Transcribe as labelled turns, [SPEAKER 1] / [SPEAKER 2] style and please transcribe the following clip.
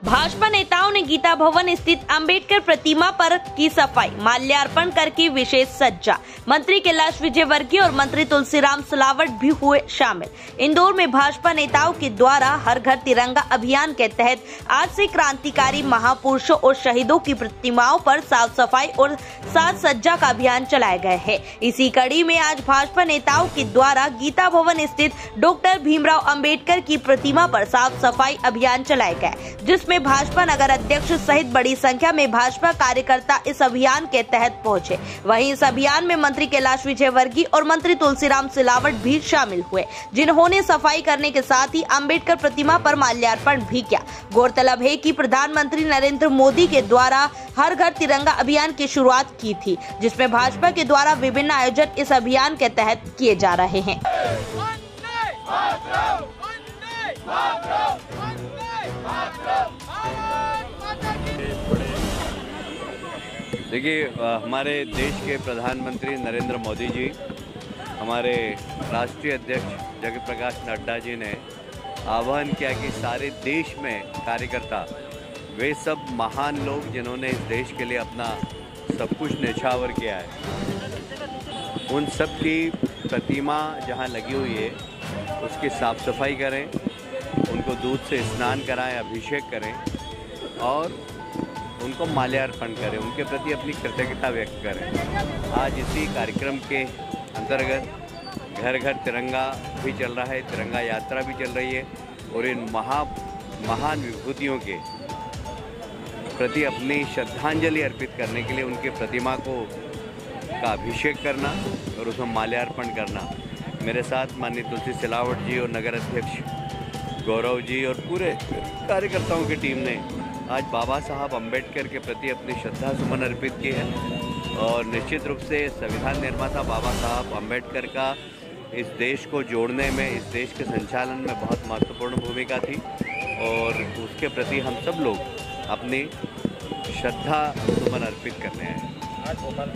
[SPEAKER 1] भाजपा नेताओं ने गीता भवन स्थित अंबेडकर प्रतिमा पर की सफाई, माल्यार्पण करके विशेष सज्जा। मंत्री कैलाश विजयवर्गीय और मंत्री तुलसीराम सिलावट भी हुए शामिल। इंदौर में भाजपा नेताओं के द्वारा हर घर तिरंगा अभियान के तहत आज से क्रांतिकारी महापुरुषों और शहीदों की प्रतिमाओं पर साफ सफाई और साज सज्जा का अभियान चलाया गया है। इसी कड़ी में आज भाजपा नेताओं के द्वारा गीता भवन स्थित डॉक्टर भीमराव अंबेडकर की प्रतिमा पर साफ सफाई अभियान चलाया गया, जिसमें भाजपा नगर अध्यक्ष सहित बड़ी संख्या में भाजपा कार्यकर्ता इस अभियान के तहत पहुंचे। वहीं इस अभियान में मंत्री कैलाश विजयवर्गीय और मंत्री तुलसीराम सिलावट भी शामिल हुए, जिन्होंने सफाई करने के साथ ही अंबेडकर प्रतिमा पर माल्यार्पण भी किया। गौरतलब है कि प्रधानमंत्री नरेंद्र मोदी के द्वारा हर घर तिरंगा अभियान की शुरुआत की थी, जिसमें भाजपा के द्वारा विभिन्न आयोजन इस अभियान के तहत किए जा रहे हैं।
[SPEAKER 2] देखिए, हमारे देश के प्रधानमंत्री नरेंद्र मोदी जी, हमारे राष्ट्रीय अध्यक्ष जगत प्रकाश नड्डा जी ने आह्वान किया कि सारे देश में कार्यकर्ता, वे सब महान लोग जिन्होंने इस देश के लिए अपना सब कुछ न्यौछावर किया है, उन सब की प्रतिमा जहां लगी हुई है उसकी साफ सफाई करें, उनको दूध से स्नान कराएं, अभिषेक करें और उनको माल्यार्पण करें, उनके प्रति अपनी कृतज्ञता व्यक्त करें। आज इसी कार्यक्रम के अंतर्गत घर घर तिरंगा भी चल रहा है, तिरंगा यात्रा भी चल रही है और इन महान विभूतियों के प्रति अपनी श्रद्धांजलि अर्पित करने के लिए उनकी प्रतिमा का अभिषेक करना और उसमें माल्यार्पण करना। मेरे साथ माननीय तुलसी सिलावट जी और नगर अध्यक्ष गौरव जी और पूरे कार्यकर्ताओं की टीम ने आज बाबा साहब अम्बेडकर के प्रति अपनी श्रद्धा सुमन अर्पित किए हैं और निश्चित रूप से संविधान निर्माता बाबा साहब अम्बेडकर का इस देश को जोड़ने में, इस देश के संचालन में बहुत महत्वपूर्ण भूमिका थी और उसके प्रति हम सब लोग अपनी श्रद्धा सुमन अर्पित करने आए।